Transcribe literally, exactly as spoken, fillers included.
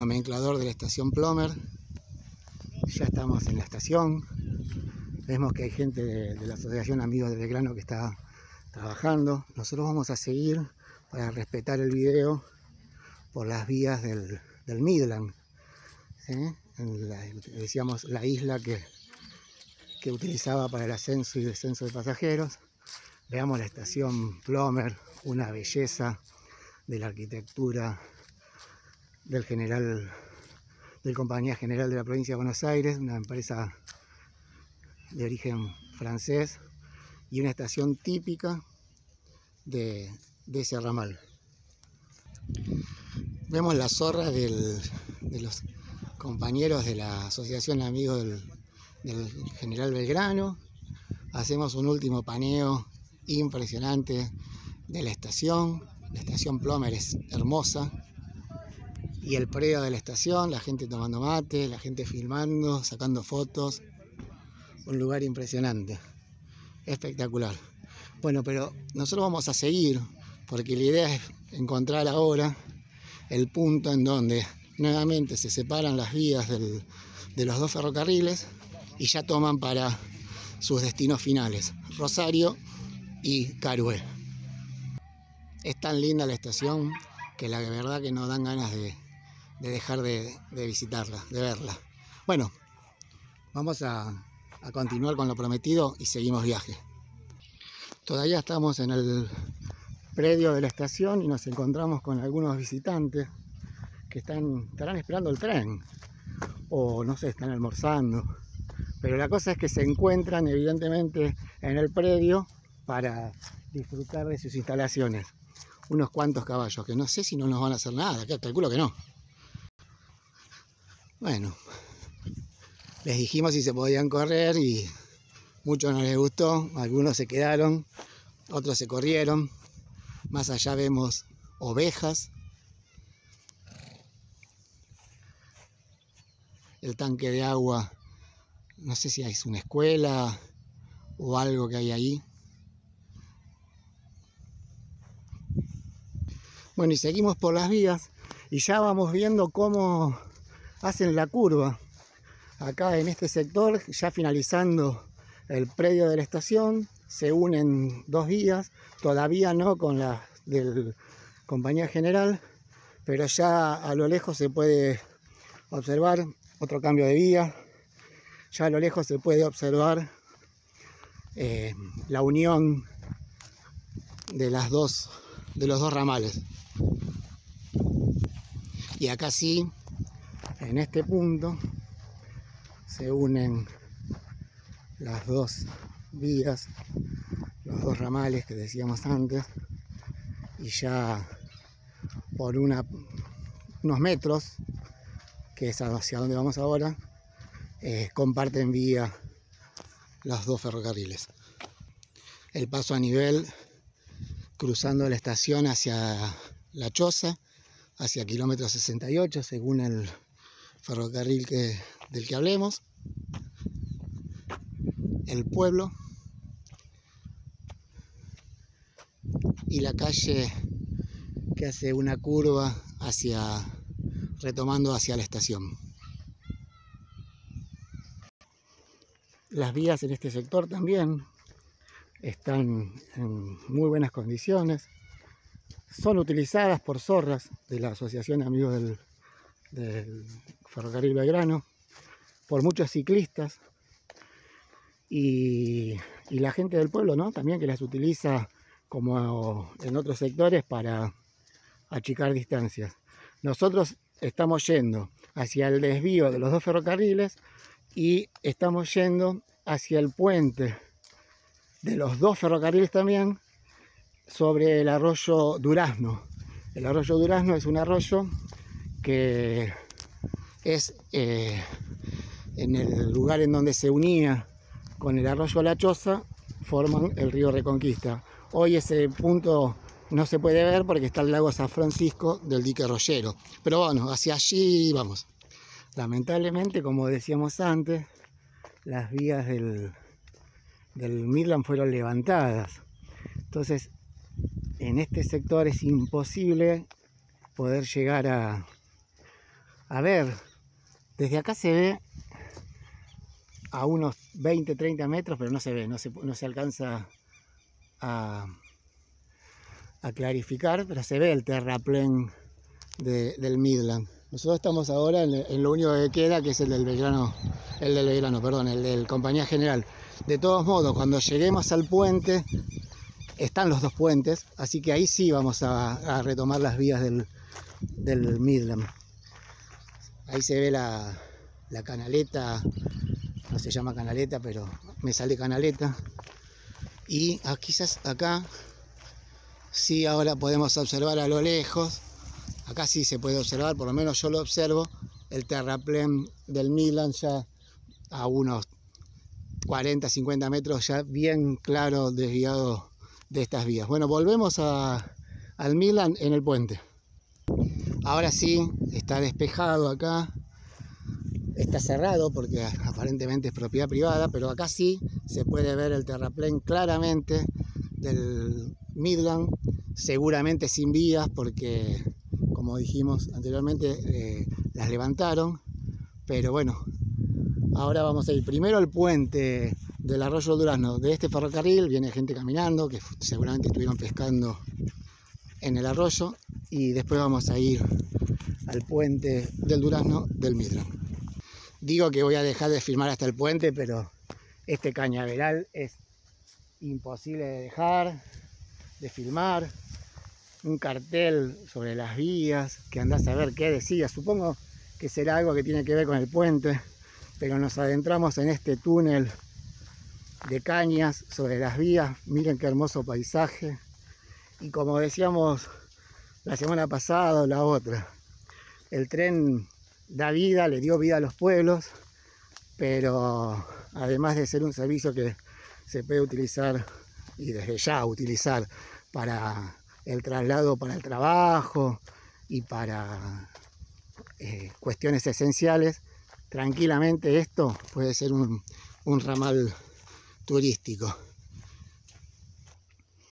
nomenclador de la estación Plomer. Ya estamos en la estación. Vemos que hay gente de, de la Asociación Amigos de Belgrano que está trabajando. Nosotros vamos a seguir para respetar el video por las vías del, del Midland, ¿sí? En la, decíamos la isla que, que utilizaba para el ascenso y descenso de pasajeros. Veamos la estación Plomer, una belleza de la arquitectura del general, del Compañía General de la Provincia de Buenos Aires, una empresa de origen francés y una estación típica de, de ese ramal. Vemos la zorra del, de los compañeros de la Asociación Amigos del, del General Belgrano. Hacemos un último paneo impresionante de la estación. La estación Plomer es hermosa. Y el predio de la estación, la gente tomando mate, la gente filmando, sacando fotos. Un lugar impresionante, espectacular. Bueno, pero nosotros vamos a seguir, porque la idea es encontrar ahora el punto en donde nuevamente se separan las vías del, de los dos ferrocarriles y ya toman para sus destinos finales, Rosario y Carué. Es tan linda la estación que la verdad que no dan ganas de, de dejar de, de visitarla, de verla. Bueno, vamos a, a continuar con lo prometido y seguimos viaje. Todavía estamos en el predio de la estación y nos encontramos con algunos visitantes que están, estarán esperando el tren o no sé, están almorzando. Pero la cosa es que se encuentran evidentemente en el predio para disfrutar de sus instalaciones. Unos cuantos caballos, que no sé si no nos van a hacer nada, que calculo que no. Bueno, les dijimos si se podían correr y muchos no les gustó, algunos se quedaron, otros se corrieron. Más allá vemos ovejas, el tanque de agua, no sé si es una escuela o algo que hay ahí. Bueno, y seguimos por las vías y ya vamos viendo cómo hacen la curva. Acá en este sector, ya finalizando el predio de la estación, se unen dos vías, todavía no con la del Compañía General, pero ya a lo lejos se puede observar otro cambio de vía. Ya a lo lejos se puede observar eh, la unión de, las dos, de los dos ramales. Y acá sí, en este punto, se unen las dos vías, los dos ramales que decíamos antes, y ya por una, unos metros, que es hacia donde vamos ahora, eh, comparten vía los dos ferrocarriles. El paso a nivel cruzando la estación hacia La Choza, hacia kilómetro sesenta y ocho, según el ferrocarril que, del que hablemos. El pueblo y la calle que hace una curva hacia, retomando hacia la estación. Las vías en este sector también están en muy buenas condiciones. Son utilizadas por zorras de la Asociación Amigos del, del Ferrocarril Belgrano, por muchos ciclistas y, y la gente del pueblo, ¿no? También, que las utiliza como en otros sectores para achicar distancias. Nosotros estamos yendo hacia el desvío de los dos ferrocarriles y estamos yendo hacia el puente de los dos ferrocarriles también, sobre el arroyo Durazno. El arroyo Durazno es un arroyo que es eh, en el lugar en donde se unía con el arroyo La Choza, forman el río Reconquista. Hoy ese punto no se puede ver porque está el lago San Francisco del dique Rollero, pero bueno, hacia allí vamos. Lamentablemente, como decíamos antes, las vías del, del Midland fueron levantadas, entonces en este sector es imposible poder llegar a, A ver, desde acá se ve a unos veinte, treinta metros, pero no se ve, no se, no se alcanza a, a clarificar, pero se ve el terraplén de, del Midland. Nosotros estamos ahora en, en lo único que queda, que es el del Belgrano, el del Belgrano, perdón, el del Compañía General. De todos modos, cuando lleguemos al puente, están los dos puentes, así que ahí sí vamos a, a retomar las vías del, del Midland. Ahí se ve la, la canaleta, no se llama canaleta, pero me sale canaleta. Y ah, quizás acá sí ahora podemos observar a lo lejos, acá sí se puede observar, por lo menos yo lo observo, el terraplén del Midland ya a unos cuarenta, cincuenta metros, ya bien claro, desviado de estas vías. Bueno, volvemos a, al Midland en el puente. Ahora sí, está despejado acá, está cerrado porque aparentemente es propiedad privada, pero acá sí se puede ver el terraplén claramente del Midland, seguramente sin vías porque, como dijimos anteriormente, eh, las levantaron, pero bueno, ahora vamos a ir primero al puente del Arroyo Durazno. De este ferrocarril viene gente caminando, que seguramente estuvieron pescando en el arroyo, y después vamos a ir al puente del Durazno del Midland. Digo que voy a dejar de filmar hasta el puente, pero este cañaveral es imposible de dejar de filmar. Un cartel sobre las vías, que andás a ver qué decía. Supongo que será algo que tiene que ver con el puente, pero nos adentramos en este túnel de cañas sobre las vías. Miren qué hermoso paisaje. Y como decíamos la semana pasada o la otra, el tren da vida, le dio vida a los pueblos, pero además de ser un servicio que se puede utilizar, y desde ya utilizar, para el traslado para el trabajo y para eh, cuestiones esenciales, tranquilamente esto puede ser un, un ramal turístico.